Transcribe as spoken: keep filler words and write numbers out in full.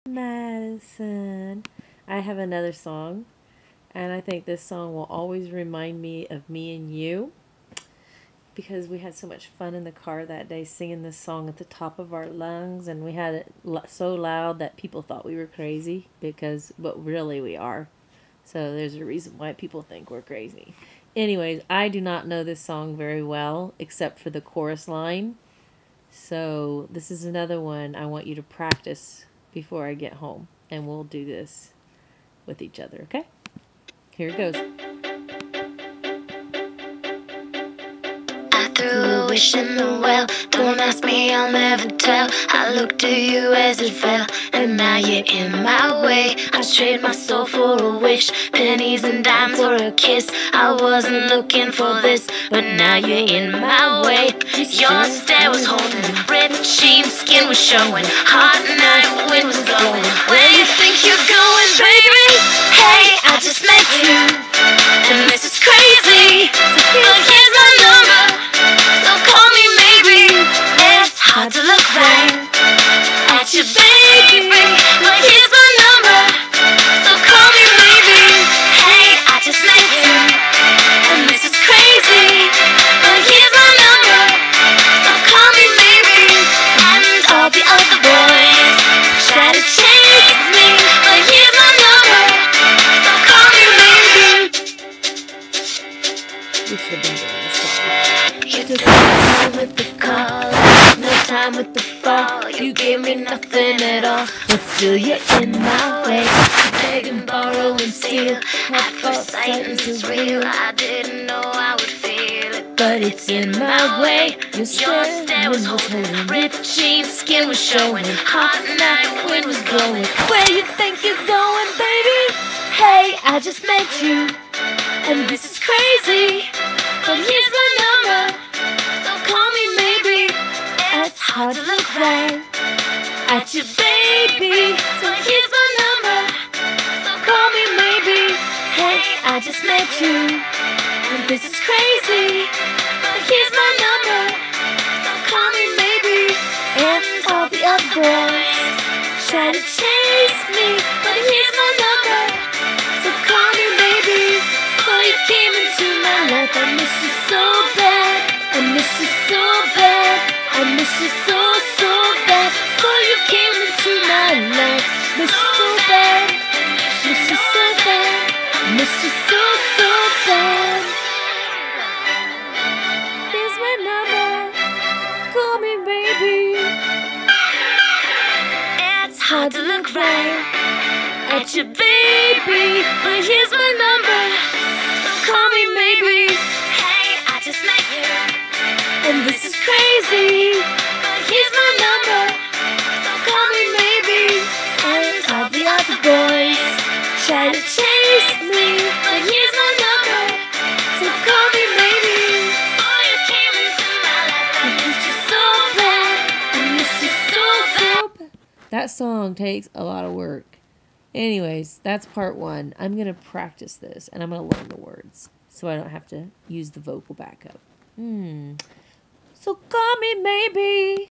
Madison. I have another song, and I think this song will always remind me of me and you because we had so much fun in the car that day singing this song at the top of our lungs, and we had it so loud that people thought we were crazy because, but really we are. So there's a reason why people think we're crazy. Anyways, I do not know this song very well except for the chorus line. So this is another one I want you to practice before I get home, and we'll do this with each other, okay? Here it goes. I threw a wish in the well. Don't ask me, I'll never tell. I looked to you as it fell, and now you're in my way. I trade my soul for a wish, pennies and dimes for a kiss. I wasn't looking for this, but now you're in my way. Your stare was holding, red jeans, skin was showing, hot night wind was blowing. Where you think you're going, baby? Hey, I just met you, and this is crazy. But here's my number, so call me maybe. It's hard to look right at you, baby, but here's my number, so call me maybe. Hey, I just met you, and this is crazy. But here's my number, so call me maybe. And all the other boys try to chase me, but here's my number, so call me maybe. We should have been doing this song. You took time with the call, no time with the fall. You gave me nothing at all, but still you're in my way. You beg and borrow and steal, at first sight this is real. I didn't know I would feel it, but it's in my way. Your stare was holding, ripped jeans, skin was showing, hot night wind was blowing. Where you think you're going, baby? Hey, I just met you, and this is crazy. But here's my number, so call me maybe. It's hard to look right at you, baby. So here's my number, so call me maybe. Hey, I just met you, and this is crazy. But here's my number, so call me maybe. And all the other boys try to chase me, but here's my number, so call me maybe. Before you came into my life, I miss you so bad. I miss you so bad. I miss you so, so bad. Before you came into my life, miss you so bad. Miss you so bad. Miss you so, so bad. Here's my number, call me baby. It's hard to look right at you, baby, but here's my number, so call me maybe. Hey, I just met you, and this is crazy. But here's my number, so call me maybe. And all the other boys try to chase me, but here's my number, so call me maybe. Before you came into my life, I missed you so bad. I miss you so, so bad. That song takes a lot of work. Anyways, that's part one. I'm going to practice this, and I'm going to learn the words so I don't have to use the vocal backup. Hmm. So call me maybe.